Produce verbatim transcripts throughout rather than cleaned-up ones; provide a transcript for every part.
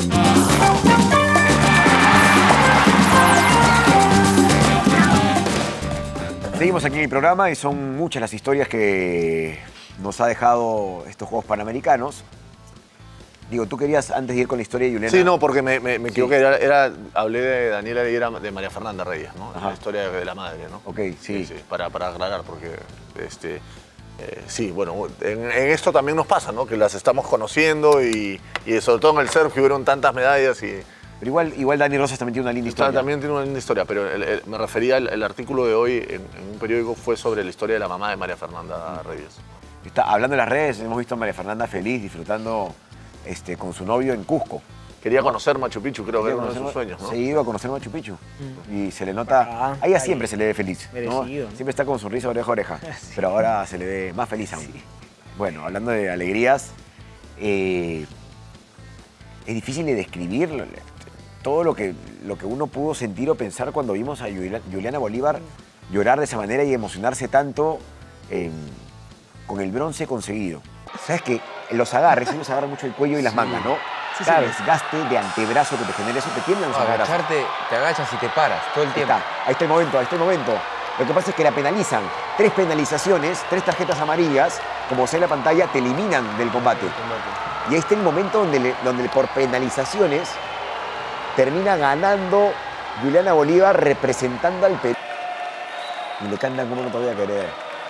Seguimos aquí en el programa y son muchas las historias que nos ha dejado estos Juegos Panamericanos. Digo, tú querías antes de ir con la historia de Juliana. Sí, no, porque me, me, me Sí. equivoqué. Era, era, hablé de Daniela y era de María Fernanda Reyes, ¿no? Ajá. La historia de la madre, ¿no? Ok, sí. Sí, sí, para, para aclarar, porque este, eh, sí, bueno, en, en esto también nos pasa, ¿no? Que las estamos conociendo y, y sobre todo en el surf que hubieron tantas medallas y... Pero igual, igual Dani Rosas también tiene una linda historia. También tiene una linda historia, pero el, el, me refería, al el artículo de hoy en, en un periódico fue sobre la historia de la mamá de María Fernanda Reyes. Está, hablando de las redes, hemos visto a María Fernanda feliz, disfrutando este, con su novio en Cusco. Quería conocer Machu Picchu, creo que era uno de Conocer- sus sueños, ¿no? Se iba a conocer Machu Picchu. Y se le nota... Ah, a ella ahí. siempre se le ve feliz, ¿no? Merecido, ¿no? Siempre está con sonrisa oreja a oreja. Sí. Pero ahora se le ve más feliz aún. Sí. Bueno, hablando de alegrías, eh, es difícil de describir todo lo que, lo que uno pudo sentir o pensar cuando vimos a Julia- Juliana Bolívar llorar de esa manera y emocionarse tanto eh, con el bronce conseguido. Sabes que los agarres, ellos agarran mucho el cuello y las mangas, ¿no? Sí, Cada sí. desgaste de antebrazo que te genera eso te tiemblan los antebrazos. Agacharte, te agachas y te paras todo el Ahí tiempo. está, ahí está el momento, ahí está el momento. Lo que pasa es que la penalizan. Tres penalizaciones, tres tarjetas amarillas, como se ve en la pantalla, te eliminan del combate. Y ahí está el momento donde, le- donde por penalizaciones termina ganando Juliana Bolívar representando al Perú. Y le cantan como no te voy a querer.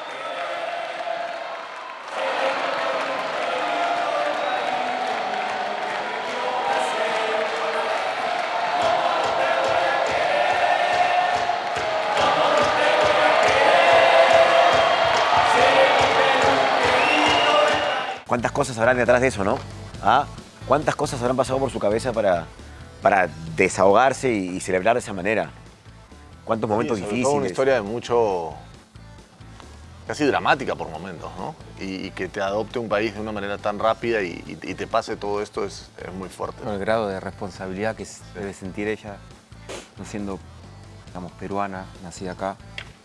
¿Cuántas cosas habrán detrás de eso, no? ¿Ah? ¿Cuántas cosas habrán pasado por su cabeza para, para desahogarse y, y celebrar de esa manera? ¿Cuántos momentos Sí, sobre difíciles? todo una historia de mucho... casi dramática por momentos, ¿no? Y, y que te adopte un país de una manera tan rápida y, y- y te pase todo esto es, es muy fuerte. El grado de responsabilidad que s- debe sentir ella, no siendo, digamos, peruana, nacida acá,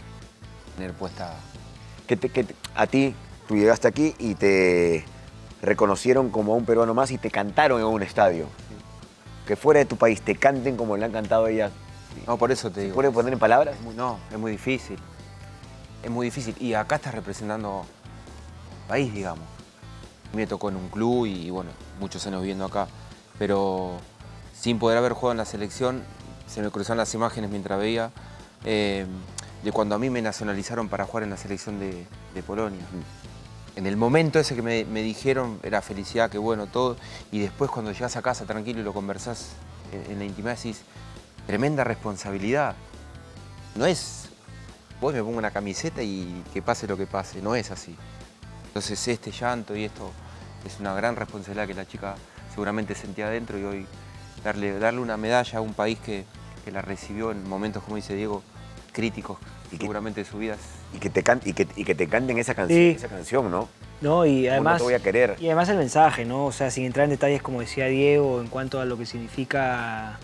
tener puesta... Que te- que te- a ti, tú llegaste aquí y te reconocieron como a un peruano más y te cantaron en un estadio. Que fuera de tu país te canten como le han cantado a ella. No, por eso te ¿Se digo. puede poner en palabras? Es muy- no, es muy difícil. Es muy difícil. Y acá estás representando país, digamos. A mí me tocó en un club y, bueno, muchos años viviendo acá. Pero sin poder haber jugado en la selección, se me cruzaron las imágenes mientras veía eh, de cuando a mí me nacionalizaron para jugar en la selección de, de Polonia. En el momento ese que me, me dijeron, era felicidad, que bueno, todo. Y después cuando llegas a casa tranquilo y lo conversás en, en la intimidad, decís, tremenda responsabilidad. No es, vos me pongo una camiseta y que pase lo que pase, no es así. Entonces este llanto y esto es una gran responsabilidad que la chica seguramente sentía adentro y hoy darle, darle una medalla a un país que, que la recibió en momentos, como dice Diego, críticos Y que- seguramente de su vida. Y que te, can- y que, y que te canten esa canción, Sí. esa canción, ¿no? No, y Como además, no te voy a querer. y además el mensaje, ¿no? O sea, sin entrar en detalles, como decía Diego, en cuanto a lo que significa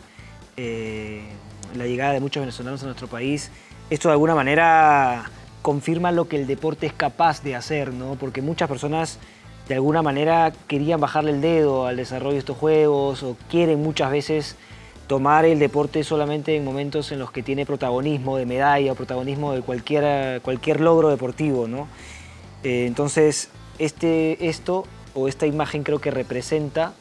eh, la llegada de muchos venezolanos a nuestro país, esto de alguna manera confirma lo que el deporte es capaz de hacer, ¿no? Porque muchas personas de alguna manera querían bajarle el dedo al desarrollo de estos juegos o quieren muchas veces tomar el deporte solamente en momentos en los que tiene protagonismo de medalla o protagonismo de cualquier, cualquier logro deportivo, ¿no? Eh, entonces, este, esto o esta imagen creo que representa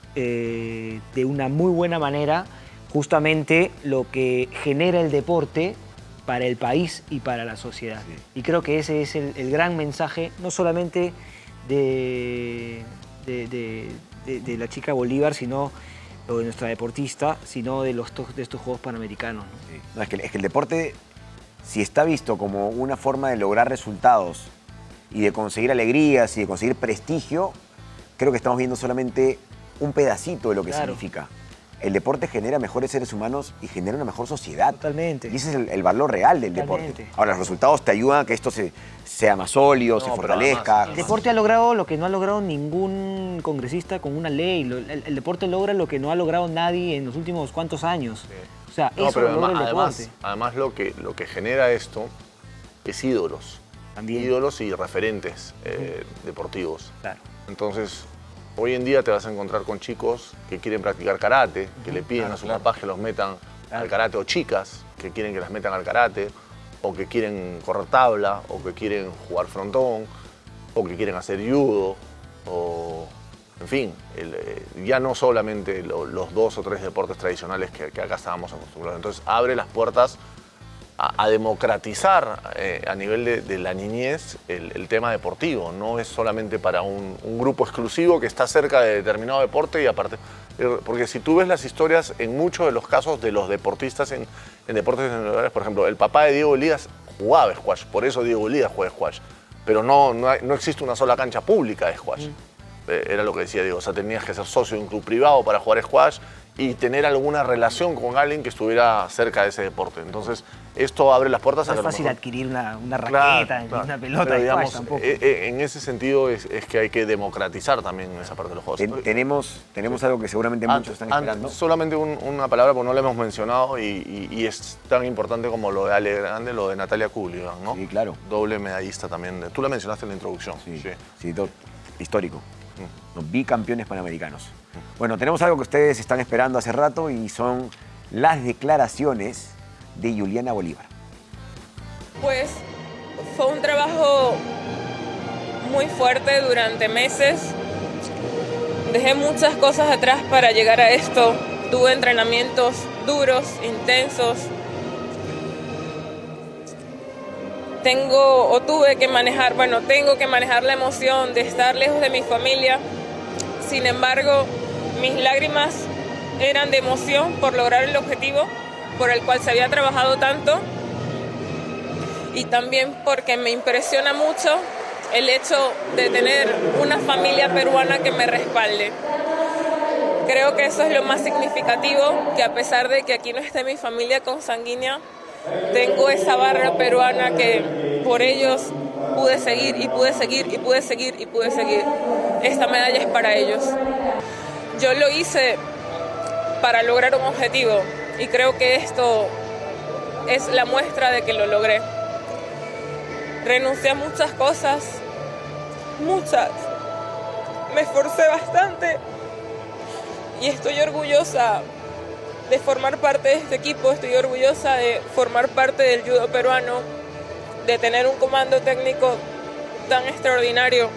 eh, de una muy buena manera justamente lo que genera el deporte para el país y para la sociedad. Sí. Y creo que ese es el, el gran mensaje, no solamente de, de, de- de- de la chica Bolívar, sino o de nuestra deportista, sino de, los, de estos Juegos Panamericanos, ¿no? Sí. No, es, que, es que el deporte, si está visto como una forma de lograr resultados y de conseguir alegrías y de conseguir prestigio, creo que estamos viendo solamente un pedacito de lo que Claro. significa. El deporte genera mejores seres humanos y genera una mejor sociedad. Totalmente. Y ese es el, el valor real del Totalmente. deporte. Ahora, los resultados te ayudan a que esto se, sea más sólido, No, se pero fortalezca. además- El deporte ha logrado lo que no ha logrado ningún congresista con una ley. Lo- El, el deporte logra lo que no ha logrado nadie en los últimos cuantos años. O sea, No, eso pero lo logra además, el deporte. además, además lo, que, lo que genera esto es ídolos. También. Ídolos y referentes eh, deportivos. Claro. Entonces, hoy en día te vas a encontrar con chicos que quieren practicar karate, que le piden claro, a sus claro. papás que los metan Claro. al karate, o chicas que quieren que las metan al karate, o que quieren correr tabla, o que quieren jugar frontón, o que quieren hacer judo, o en fin, el, eh, ya no solamente lo, los dos o tres deportes tradicionales que, que acá estábamos acostumbrados. Entonces abre las puertas a, a democratizar eh, a nivel de, de la niñez el, el tema deportivo. No es solamente para un, un grupo exclusivo que está cerca de determinado deporte y aparte... Porque si tú ves las historias, en muchos de los casos de los deportistas en, en deportes individuales, por ejemplo, el papá de Diego Elías jugaba squash, por eso Diego Elías juega squash. Pero no, no, hay, no existe una sola cancha pública de squash. Mm. Eh, era lo que decía Diego, o sea, tenías que ser socio de un club privado para jugar squash y tener alguna relación con alguien que estuviera cerca de ese deporte. Entonces, esto abre las puertas no a que es fácil mejor... adquirir una, una raqueta, claro, claro. una pelota Pero, de digamos, squash tampoco. eh, eh, en ese sentido es, es que hay que democratizar también esa parte de los juegos. Ten- tenemos tenemos algo que seguramente Ant- muchos están ant- esperando. Solamente un- una palabra, porque no la hemos mencionado y, y- y es tan importante como lo de Ale Grande, lo de Natalia Culligan, ¿no? Sí, claro. Doble medallista también. Tú la mencionaste en la introducción. Sí, sí. sí, do- histórico. Los bicampeones panamericanos. Bueno, tenemos algo que ustedes están esperando hace rato y son las declaraciones de Juliana Bolívar. Pues fue un trabajo muy fuerte durante meses. Dejé muchas cosas atrás para llegar a esto. Tuve entrenamientos duros, intensos. Tengo o tuve que manejar, bueno, tengo que manejar la emoción de estar lejos de mi familia. Sin embargo, mis lágrimas eran de emoción por lograr el objetivo por el cual se había trabajado tanto. Y también porque me impresiona mucho el hecho de tener una familia peruana que me respalde. Creo que eso es lo más significativo, que a pesar de que aquí no esté mi familia consanguínea, tengo esa barra peruana que por ellos pude seguir y pude seguir y pude seguir y pude seguir. Esta medalla es para ellos. Yo lo hice para lograr un objetivo y creo que esto es la muestra de que lo logré. Renuncié a muchas cosas, muchas. Me esforcé bastante y estoy orgullosa de formar parte de este equipo, estoy orgullosa de formar parte del judo peruano, de tener un comando técnico tan extraordinario.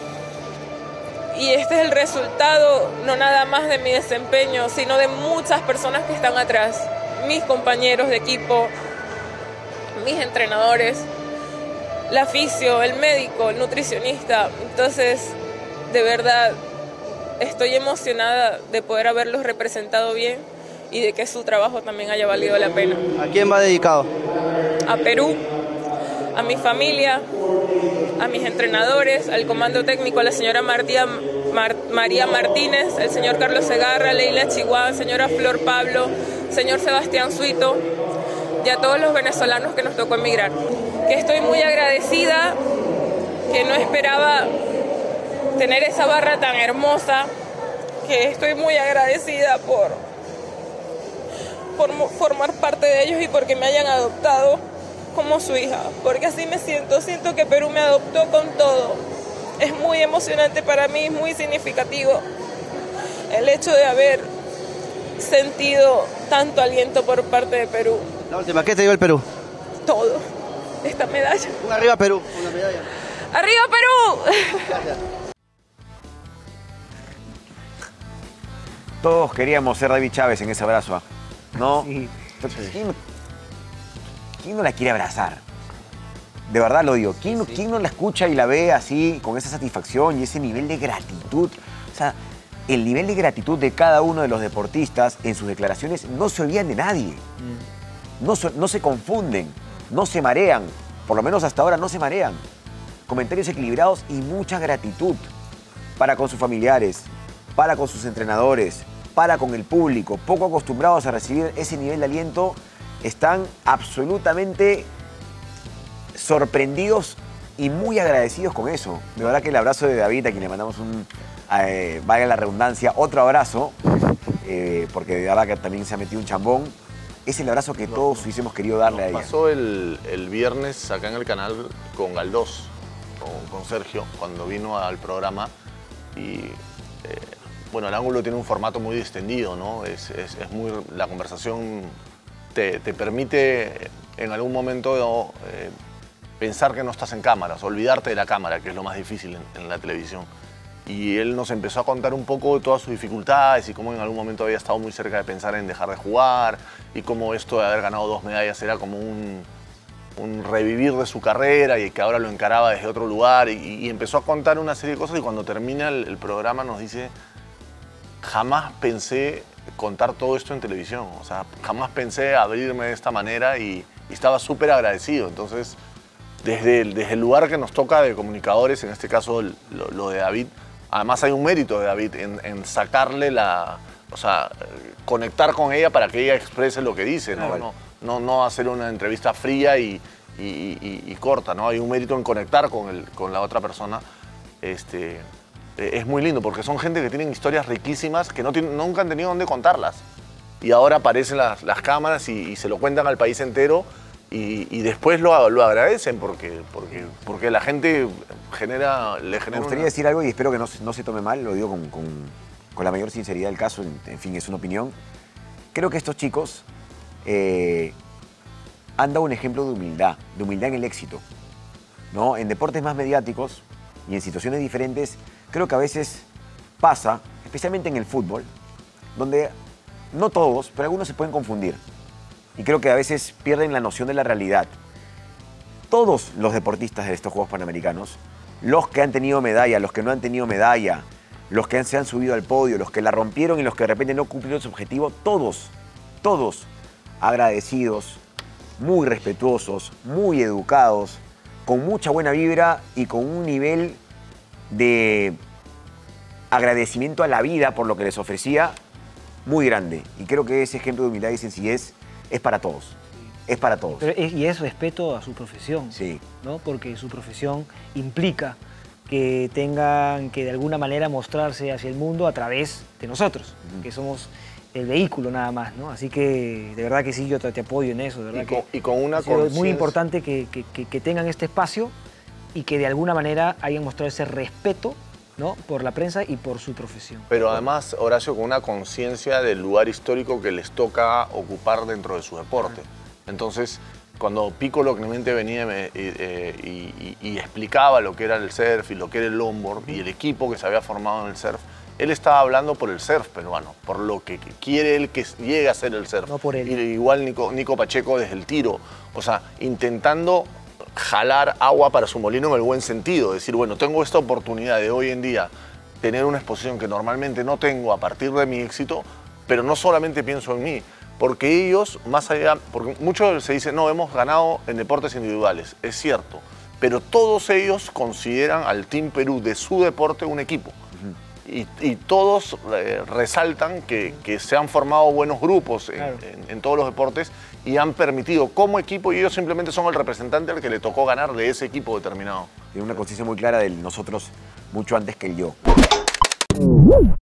Y este es el resultado, no nada más de mi desempeño, sino de muchas personas que están atrás. Mis compañeros de equipo, mis entrenadores, la fisio, el médico, el nutricionista. Entonces, de verdad, estoy emocionada de poder haberlos representado bien y de que su trabajo también haya valido la pena. ¿A quién va dedicado? A Perú, a mi familia, a mis entrenadores, al comando técnico, a la señora Martía, Mar, María Martínez, el señor Carlos Segarra, Leila Chihuahua, señora Flor Pablo, señor Sebastián Suito y a todos los venezolanos que nos tocó emigrar. Que estoy muy agradecida, que no esperaba tener esa barra tan hermosa, que estoy muy agradecida por por formar parte de ellos y porque me hayan adoptado como su hija, porque así me siento, siento que Perú me adoptó con todo. Es muy emocionante para mí, es muy significativo el hecho de haber sentido tanto aliento por parte de Perú. La última, ¿qué te dio el Perú? Todo, esta medalla. Un arriba Perú, una medalla. ¡Arriba Perú! Gracias. Todos queríamos ser David Chávez en ese abrazo, ¿ah? ¿No? Sí. ¿Quién, quién no la quiere abrazar? De verdad lo digo. ¿Quién, no- Sí. quién no la escucha y la ve así, con esa satisfacción y ese nivel de gratitud? O sea, el nivel de gratitud de cada uno de los deportistas en sus declaraciones no se olvidan de nadie. No, se- no se confunden, no se marean. Por lo menos hasta ahora no se marean. Comentarios equilibrados y mucha gratitud para con sus familiares, para con sus entrenadores, para con el público, poco acostumbrados a recibir ese nivel de aliento, están absolutamente sorprendidos y muy agradecidos con eso. De verdad que el abrazo de David, a quien le mandamos un, eh, valga la redundancia, otro abrazo, eh, porque de verdad que también se ha metido un chambón, es el abrazo que todos hubiésemos querido darle a ella. Pasó el, el viernes acá en el canal con Galdós, con, con Sergio, cuando vino al programa y eh, bueno, el ángulo tiene un formato muy distendido, ¿no? Es, es, es muy, la conversación te, te permite en algún momento eh, pensar que no estás en cámaras, olvidarte de la cámara, que es lo más difícil en, en la televisión. Y él nos empezó a contar un poco de todas sus dificultades y cómo en algún momento había estado muy cerca de pensar en dejar de jugar y cómo esto de haber ganado dos medallas era como un, un revivir de su carrera y que ahora lo encaraba desde otro lugar. Y, y empezó a contar una serie de cosas y cuando termina el, el programa nos dice: jamás pensé contar todo esto en televisión, o sea, jamás pensé abrirme de esta manera y, y estaba súper agradecido. Entonces, desde el, desde el lugar que nos toca de comunicadores, en este caso lo, lo de David, además hay un mérito de David en, en sacarle la, o sea, conectar con ella para que ella exprese lo que dice, ¿no? No, no, no hacer una entrevista fría y, y, y, y corta, ¿no? Hay un mérito en conectar con, el, con la otra persona. Este, es muy lindo porque son gente que tienen historias riquísimas que no tienen, nunca han tenido dónde contarlas. Y ahora aparecen las, las cámaras y, y se lo cuentan al país entero y, y después lo, lo agradecen porque, porque, porque la gente genera, le genera... Me gustaría una... decir algo y espero que no, no se tome mal, lo digo con, con, con la mayor sinceridad del caso, en, en fin, es una opinión. Creo que estos chicos eh, han dado un ejemplo de humildad, de humildad en el éxito, ¿no? En deportes más mediáticos y en situaciones diferentes, creo que a veces pasa, especialmente en el fútbol, donde no todos, pero algunos se pueden confundir. Y creo que a veces pierden la noción de la realidad. Todos los deportistas de estos Juegos Panamericanos, los que han tenido medalla, los que no han tenido medalla, los que han, se han subido al podio, los que la rompieron y los que de repente no cumplieron su objetivo, todos, todos agradecidos, muy respetuosos, muy educados, con mucha buena vibra y con un nivel de agradecimiento a la vida por lo que les ofrecía muy grande. Y creo que ese ejemplo de humildad y sencillez es para todos. Sí. Es para todos. Pero es, y es respeto a su profesión. Sí. ¿No? Porque su profesión implica que tengan que de alguna manera mostrarse hacia el mundo a través de nosotros, uh-huh. que somos el vehículo nada más, ¿no? Así que de verdad que sí, yo te, te apoyo en eso. De verdad y, con, que y con una es muy importante que, que, que, que tengan este espacio y que de alguna manera hayan mostrado ese respeto, ¿no? Por la prensa y por su profesión. Pero además, Horacio, con una conciencia del lugar histórico que les toca ocupar dentro de su deporte. Entonces, cuando Piccolo Clemente venía me, eh, y, y, y explicaba lo que era el surf y lo que era el longboard y el equipo que se había formado en el surf, él estaba hablando por el surf peruano, por lo que quiere él que llegue a ser el surf. No por él. Y igual Nico, Nico Pacheco desde el tiro, o sea, intentando jalar agua para su molino en el buen sentido, decir, bueno, tengo esta oportunidad de hoy en día tener una exposición que normalmente no tengo a partir de mi éxito, pero no solamente pienso en mí, porque ellos, más allá, porque mucho se dice, no, hemos ganado en deportes individuales, es cierto, pero todos ellos consideran al Team Perú de su deporte un equipo. Uh-huh. y, y todos eh, resaltan que, que se han formado buenos grupos en, claro. en, en todos los deportes y han permitido como equipo, y ellos simplemente son el representante al que le tocó ganar de ese equipo determinado. Tiene una conciencia muy clara del nosotros mucho antes que el yo.